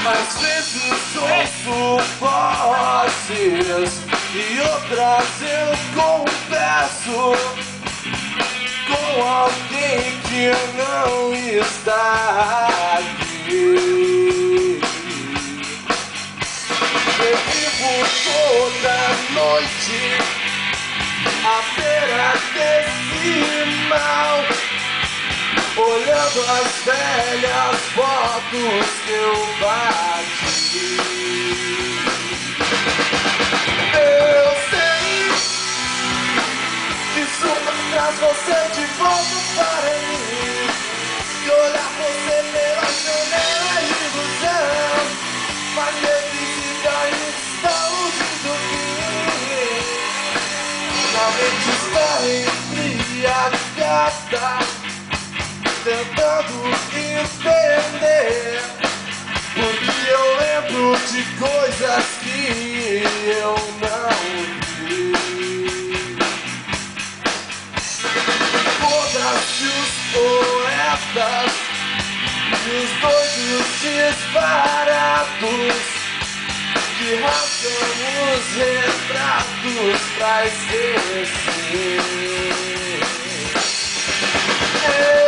Às vezes ouço vozes e outras eu converso com alguém que não está aqui. Eu vivo toda noite à beira desse mal, olhando as velhas fotos que eu bati. Eu sei que isso traz você de volta para mim, que olhar você pela janela é ilusão, mas minha visita está longe do fim. A mente está embriagada, tentando entender, porque eu lembro de coisas que eu não vi. Foda-se os poetas e os doidos disparados que rasgam os retratos pra esquecer.